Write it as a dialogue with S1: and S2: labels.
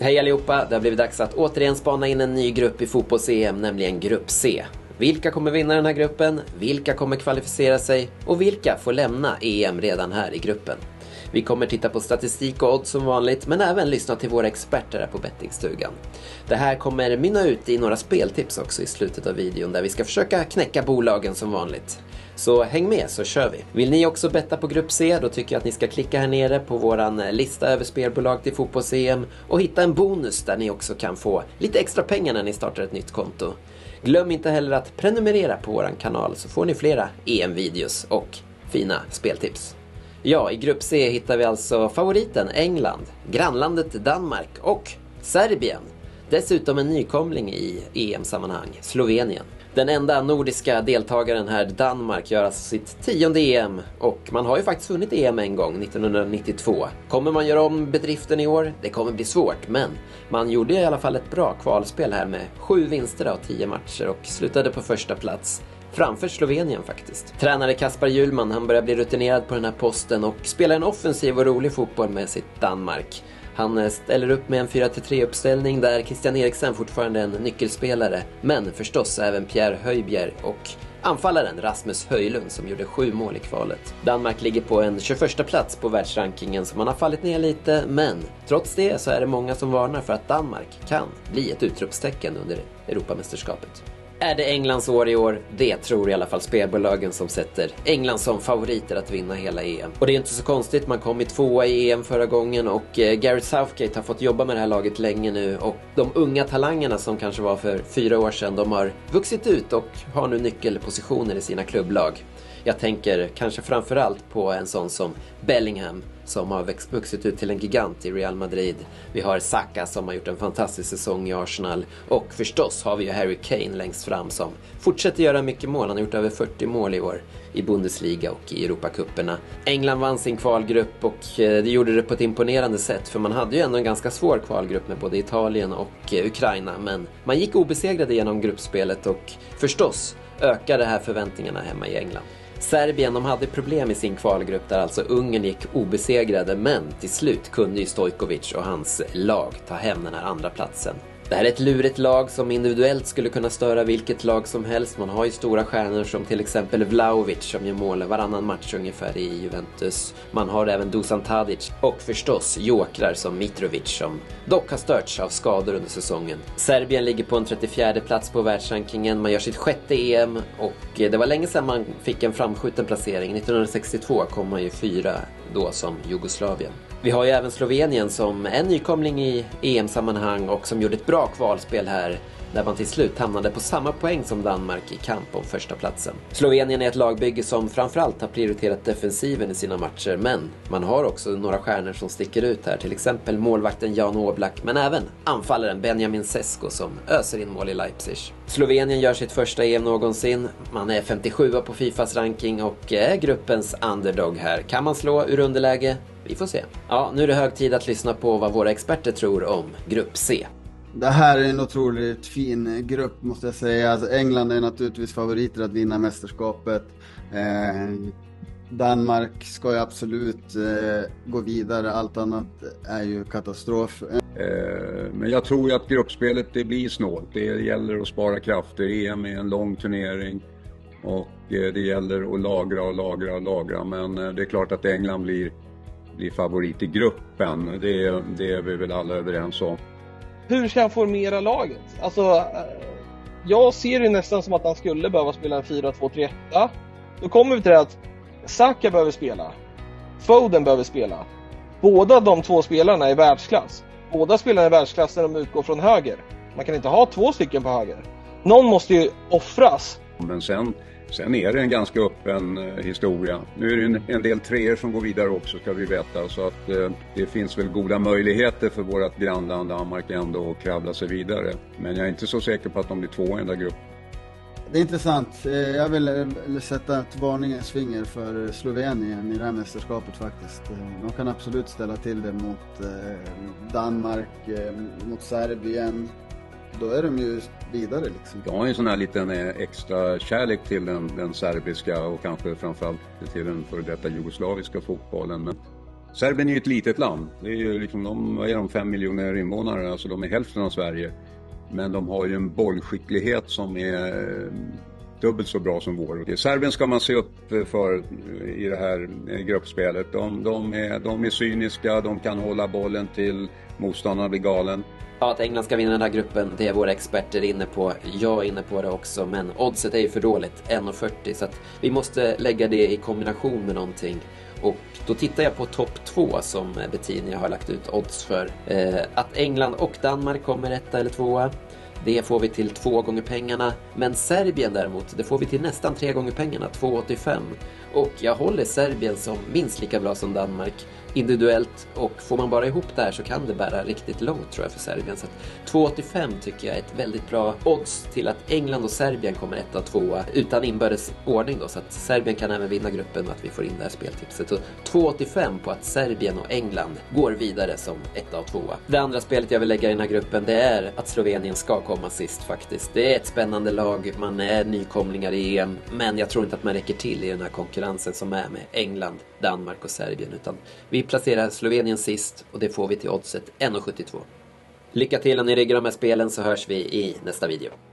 S1: Hej allihopa, det har blivit dags att återigen spana in en ny grupp i fotbolls-EM, nämligen Grupp C. Vilka kommer vinna den här gruppen? Vilka kommer kvalificera sig? Och vilka får lämna EM redan här i gruppen? Vi kommer titta på statistik och odds som vanligt, men även lyssna till våra experter här på bettingstugan. Det här kommer mynna ut i några speltips också i slutet av videon, där vi ska försöka knäcka bolagen som vanligt. Så häng med så kör vi. Vill ni också betta på Grupp C, då tycker jag att ni ska klicka här nere på våran lista över spelbolag till fotbolls-EM och hitta en bonus där ni också kan få lite extra pengar när ni startar ett nytt konto. Glöm inte heller att prenumerera på våran kanal så får ni flera EM-videos och fina speltips. Ja, i Grupp C hittar vi alltså favoriten England, grannlandet Danmark och Serbien. Dessutom en nykomling i EM-sammanhang, Slovenien. Den enda nordiska deltagaren här, Danmark, gör alltså sitt 10:e EM och man har ju faktiskt vunnit EM en gång, 1992. Kommer man göra om bedriften i år? Det kommer bli svårt, men man gjorde i alla fall ett bra kvalspel här med 7 vinster av 10 matcher och slutade på första plats. Framför Slovenien faktiskt. Tränare Kasper Hjulman, han börjar bli rutinerad på den här posten och spelar en offensiv och rolig fotboll med sitt Danmark. Han ställer upp med en 4-3-uppställning där Christian Eriksen fortfarande är en nyckelspelare. Men förstås även Pierre Højbjerg och anfallaren Rasmus Højlund som gjorde 7 mål i kvalet. Danmark ligger på en 21:a plats på världsrankingen så man har fallit ner lite. Men trots det så är det många som varnar för att Danmark kan bli ett utropstecken under Europamästerskapet. Är det Englands år i år? Det tror i alla fall spelbolagen som sätter England som favoriter att vinna hela EM. Och det är inte så konstigt, man kom i 2:a i EM förra gången och Gareth Southgate har fått jobba med det här laget länge nu. Och de unga talangerna som kanske var för 4 år sedan, de har vuxit ut och har nu nyckelpositioner i sina klubblag. Jag tänker kanske framförallt på en sån som Bellingham som har vuxit ut till en gigant i Real Madrid. Vi har Saka som har gjort en fantastisk säsong i Arsenal. Och förstås har vi ju Harry Kane längst fram som fortsätter göra mycket mål. Han har gjort över 40 mål i år i Bundesliga och i Europacupperna. England vann sin kvalgrupp och det gjorde det på ett imponerande sätt. För man hade ju ändå en ganska svår kvalgrupp med både Italien och Ukraina. Men man gick obesegrade genom gruppspelet och förstås ökar det här förväntningarna hemma i England. Serbien, de hade problem i sin kvalgrupp där alltså Ungern gick obesegrade, men till slut kunde ju Stojkovic och hans lag ta hem den här andra platsen. Det här är ett lurigt lag som individuellt skulle kunna störa vilket lag som helst. Man har ju stora stjärnor som till exempel Vlahovic som gör mål varannan match ungefär i Juventus. Man har även Dusan Tadic och förstås jokrar som Mitrovic som dock har störts av skador under säsongen. Serbien ligger på en 34:e plats på världsrankingen. Man gör sitt 6:e EM och det var länge sedan man fick en framskjuten placering. 1962 kom man ju 4 då som Jugoslavien. Vi har ju även Slovenien som en nykomling i EM-sammanhang och som gjorde ett bra kvalspel här där man till slut hamnade på samma poäng som Danmark i kamp om första platsen. Slovenien är ett lagbygge som framförallt har prioriterat defensiven i sina matcher, men man har också några stjärnor som sticker ut här, till exempel målvakten Jan Oblak, men även anfallaren Benjamin Sesko som öser in mål i Leipzig. Slovenien gör sitt första EM någonsin, man är 57 på Fifas ranking och är gruppens underdog här. Kan man slå ur underläge? Vi får se. Ja, nu är det hög tid att lyssna på vad våra experter tror om Grupp C.
S2: Det här är en otroligt fin grupp måste jag säga. Alltså, England är naturligtvis favoriter att vinna mästerskapet. Danmark ska ju absolut gå vidare. Allt annat är ju katastrof.
S3: Men jag tror att gruppspelet det blir snålt. Det gäller att spara krafter. EM är en lång turnering. Och det gäller att lagra. Men det är klart att England blir favorit i gruppen. Det är vi väl alla överens om.
S4: Hur ska han formera laget? Alltså, jag ser det nästan som att han skulle behöva spela en 4-2-3-1. Då kommer vi till det att Saka behöver spela. Foden behöver spela. Båda de två spelarna är världsklass. Båda spelarna är världsklass när de utgår från höger. Man kan inte ha 2 stycken på höger. Någon måste ju offras.
S3: Men sen är det en ganska öppen historia. Nu är det en del 3 som går vidare också, ska vi veta. Så att det finns väl goda möjligheter för vårt grannland Danmark ändå att kravla sig vidare. Men jag är inte så säker på att de blir 2 i den där gruppen.
S2: Det är intressant. Jag vill sätta ett varningens finger för Slovenien i det här mästerskapet faktiskt. De kan absolut ställa till det mot Danmark, mot Serbien. Då är de ju vidare liksom.
S3: Jag har en sån här liten extra kärlek till den serbiska och kanske framförallt till den före detta jugoslaviska fotbollen. Men Serbien är ju ett litet land. Det är ju liksom, de 5 miljoner invånare, alltså de är hälften av Sverige. Men de har ju en bollskicklighet som är dubbelt så bra som vår. Serbien ska man se upp för i det här gruppspelet. De är cyniska, de kan hålla bollen till motståndarna blir galen.
S1: Ja, att England ska vinna den här gruppen, det är våra experter inne på. Jag är inne på det också, men oddset är ju för dåligt, 1,40. Så att vi måste lägga det i kombination med någonting. Och då tittar jag på topp 2 som Bettina har lagt ut odds för. Att England och Danmark kommer 1 eller 2. Det får vi till 2 gånger pengarna. Men Serbien däremot, det får vi till nästan 3 gånger pengarna, 2,85. Och jag håller Serbien som minst lika bra som Danmark individuellt. Och får man bara ihop det här så kan det bära riktigt långt tror jag för Serbien. Så 2,85 tycker jag är ett väldigt bra odds till att England och Serbien kommer 1 och 2 utan inbördes ordning då. Så att Serbien kan även vinna gruppen och att vi får in det här speltipset. Så 2,85 på att Serbien och England går vidare som 1 och 2. Det andra spelet jag vill lägga i den här gruppen, det är att Slovenien ska komma sist faktiskt. Det är ett spännande lag, man är nykomlingar i EM, men jag tror inte att man räcker till i den här konkurrensen som är med England, Danmark och Serbien, utan vi placerar Slovenien sist och det får vi till oddset 1,72. Lycka till om ni riggar de här spelen så hörs vi i nästa video.